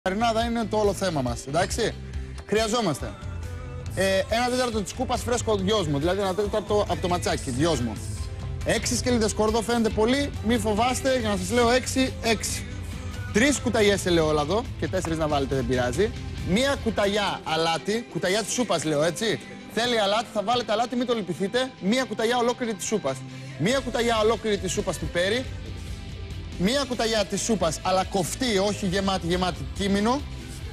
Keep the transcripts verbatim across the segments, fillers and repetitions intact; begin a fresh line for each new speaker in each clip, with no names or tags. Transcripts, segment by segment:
Η μαρινάδα είναι το όλο θέμα μας, εντάξει. Χρειαζόμαστε ε, ένα τέταρτο της κούπας φρέσκο δυόσμο, δηλαδή ένα τέταρτο από το ματσάκι, δυόσμο. Έξι σκελίδες σκόρδο, φαίνεται πολύ, μη φοβάστε, για να σας λέω έξι, έξι. Τρεις κουταλιές ελαιόλαδο και τέσσερις να βάλετε, δεν πειράζει. Μία κουταλιά αλάτι, κουταλιά της σούπας λέω έτσι. Θέλει αλάτι, θα βάλετε αλάτι, μην το λυπηθείτε. Μία κουταλιά ολόκληρη της σούπας. Μία κουταλιά ολόκληρη της σούπας πιπέρι. Μία κουταλιά της σούπας, αλλά κοφτή, όχι γεμάτη, γεμάτη κίμινο.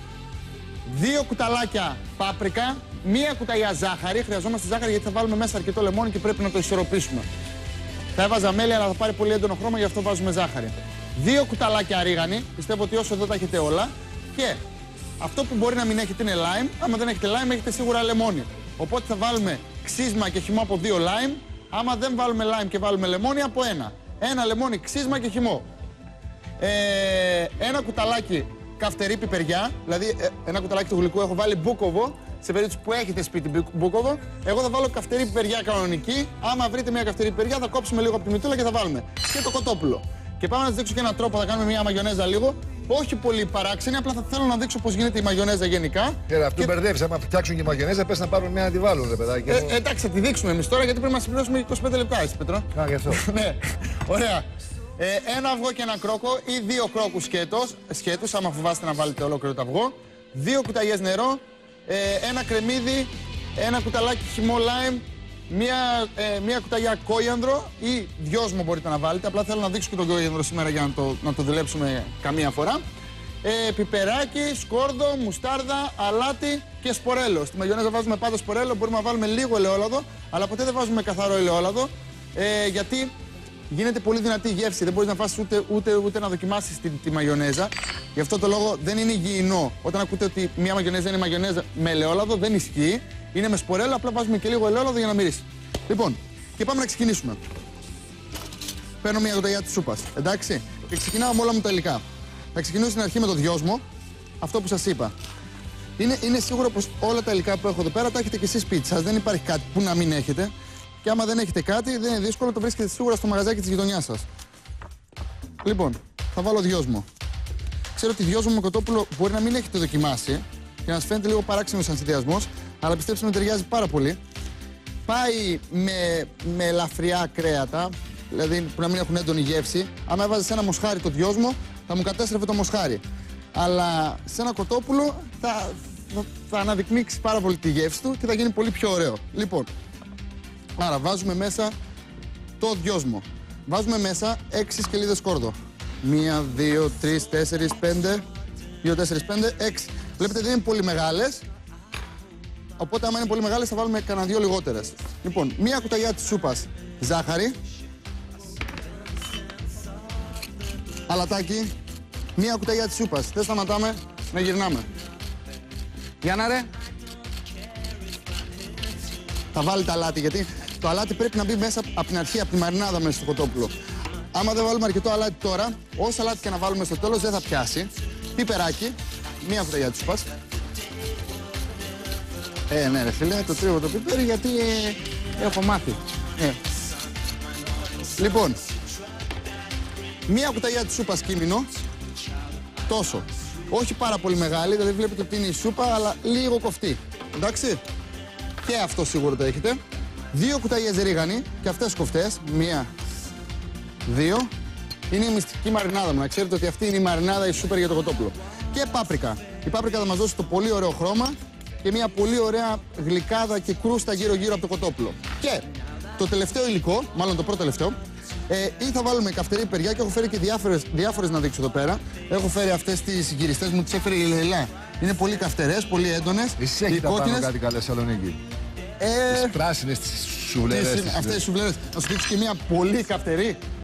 Δύο κουταλάκια πάπρικα. Μία κουταλιά ζάχαρη. Χρειαζόμαστε ζάχαρη γιατί θα βάλουμε μέσα αρκετό λεμόνι και πρέπει να το ισορροπήσουμε. Θα έβαζα μέλι, αλλά θα πάρει πολύ έντονο χρώμα, γι' αυτό βάζουμε ζάχαρη. Δύο κουταλάκια ρίγανη. Πιστεύω ότι όσο εδώ τα έχετε όλα. Και αυτό που μπορεί να μην έχετε είναι lime. Άμα δεν έχετε lime, έχετε σίγουρα λεμόνι. Οπότε θα βάλουμε ξύσμα και χυμό από δύο lime. Άμα δεν βάλουμε lime και βάλουμε λεμόνι, από ένα. Ένα λεμόνι, ξύσμα και χυμό. Ε, ένα κουταλάκι καυτερή πιπεριά, δηλαδή ε, ένα κουταλάκι του γλυκού έχω βάλει μπούκοβο, σε περίπτωση που έχετε σπίτι μπούκοβο. Εγώ θα βάλω καυτερή πιπεριά κανονική. Άμα βρείτε μια καυτερή πιπεριά, θα κόψουμε λίγο από τη μητούλα και θα βάλουμε. Και το κοτόπουλο. Και πάμε να σας δείξω και έναν τρόπο, θα κάνουμε μια μαγιονέζα λίγο. Όχι πολύ παράξενη, απλά θα θέλω να δείξω πώς γίνεται η μαγιονέζα γενικά.
Κύριε, αυτό και... μπερδεύεις. Άμα φτιάξουν και μαγιονέζα, πες να πάρουν μια να τη βάλουν, ρε παιδάκι.
Ε, εντάξει, θα τη δείξουμε εμείς τώρα γιατί πρέπει να συμπληρώσουμε είκοσι πέντε λεπτά, εσύ Πέτρο.
Α, γι' αυτό.
Ναι, ωραία. Ε, ένα αυγό και ένα κρόκο ή δύο κρόκους σκέτος, σκέτους, άμα φοβάστε να βάλετε ολόκληρο το αυγό. Δύο κουταλιές νερό, ε, ένα κρεμμύδι, ένα κουταλάκι χυμό lime, μία, ε, μία κουταλιά κόιανδρο ή δυόσμο μπορείτε να βάλετε. Απλά θέλω να δείξω και τον κόιανδρο σήμερα για να το, να το δουλέψουμε καμία φορά. Ε, πιπεράκι, σκόρδο, μουστάρδα, αλάτι και σπορέλο. Στη μαγιονέζα βάζουμε πάντα σπορέλο, μπορούμε να βάλουμε λίγο ελαιόλαδο, αλλά ποτέ δεν βάζουμε καθαρό ελαιόλαδο, ε, γιατί γίνεται πολύ δυνατή η γεύση. Δεν μπορείς να φάσεις ούτε, ούτε, ούτε να δοκιμάσεις τη, τη μαγιονέζα. Γι' αυτό το λόγο δεν είναι υγιεινό. Όταν ακούτε ότι μια μαγιονέζα είναι μαγιονέζα με ελαιόλαδο, δεν ισχύει. Είναι με σπορέλο, απλά βάζουμε και λίγο ελαιόλαδο για να μυρίσει. Λοιπόν, και πάμε να ξεκινήσουμε. Παίρνω μια κουταλιά της σούπας, εντάξει. Και ξεκινάω με όλα μου τα υλικά. Θα ξεκινήσω στην αρχή με το δυόσμο, αυτό που σας είπα. Είναι, είναι σίγουρο πως όλα τα υλικά που έχω εδώ πέρα τα έχετε και εσείς σπίτι σας. Δεν υπάρχει κάτι που να μην έχετε. Και άμα δεν έχετε κάτι, δεν είναι δύσκολο, το βρίσκετε σίγουρα στο μαγαζάκι της γειτονιάς σας. Λοιπόν, θα βάλω δυόσμο. Ξέρω ότι δυόσμο με κοτόπουλο μπορεί να μην έχετε δοκιμάσει και να σας φαίνεται λίγο παράξενο σαν συνδυασμός, αλλά πιστέψτε με, ταιριάζει πάρα πολύ. Πάει με, με ελαφριά κρέατα, δηλαδή που να μην έχουν έντονη γεύση. Άμα έβαζε σε ένα μοσχάρι το δυόσμο, θα μου κατέστρεφε το μοσχάρι. Αλλά σε ένα κοτόπουλο θα, θα, θα αναδεικνύξει πάρα πολύ τη γεύση του και θα γίνει πολύ πιο ωραίο. Λοιπόν, άρα βάζουμε μέσα το δυόσμο. Βάζουμε μέσα έξι σκελίδες σκόρδο. Μία, δύο, τρεις, τέσσερις, πέντε. Δύο, τέσσερις, πέντε, έξι. Βλέπετε δεν είναι πολύ μεγάλες. Οπότε άμα είναι πολύ μεγάλες θα βάλουμε κανένα δύο λιγότερες. Λοιπόν, μία κουταλιά της σούπας ζάχαρη. Αλατάκι. Μία κουταλιά της σούπας. Δεν σταματάμε, να γυρνάμε. Για να ρε. Θα βάλετε αλάτι γιατί το αλάτι πρέπει να μπει μέσα από την αρχή, από τη μαρινάδα μέσα στο κοτόπουλο. Άμα δεν βάλουμε αρκετό αλάτι τώρα, όσο αλάτι και να βάλουμε στο τέλος δεν θα πιάσει. Πιπεράκι, μία κουταλιά της σούπας. Ε, ναι ρε φίλε, το τρίβω το πιπέρι γιατί ε, έχω μάθει. Ε. Λοιπόν, μία κουταλιά της σούπας κίμινο, τόσο. Όχι πάρα πολύ μεγάλη, δηλαδή βλέπετε ότι είναι η σούπα, αλλά λίγο κοφτή. Εντάξει. Και αυτό σίγουρα το έχετε. Δύο κουταλιές ρίγανη και αυτές κοφτές. Μία, δύο. Είναι η μυστική μαρινάδα μου. Να ξέρετε ότι αυτή είναι η μαρινάδα, η σούπερ για το κοτόπουλο. Και πάπρικα. Η πάπρικα θα μας δώσει το πολύ ωραίο χρώμα και μια πολύ ωραία γλυκάδα και κρούστα γύρω-γύρω από το κοτόπουλο. Και το τελευταίο υλικό, μάλλον το πρώτο τελευταίο, ε, ή θα βάλουμε καυτερή πιπεριά και έχω φέρει και διάφορες, διάφορες να δείξω εδώ πέρα. Έχω φέρει αυτές τις γυριστές μου, τις έφερε η Λελά. Είναι πολύ καυτερές, πολύ έντονες.
Εσύ έχετε τα πάνω κάτι καλές Σαλονίκη.
Ε,
τις πράσινες, τις σουβλερές.
Αυτές οι σουβλερές. Θα σου δείξω και μια πολύ καυτερή.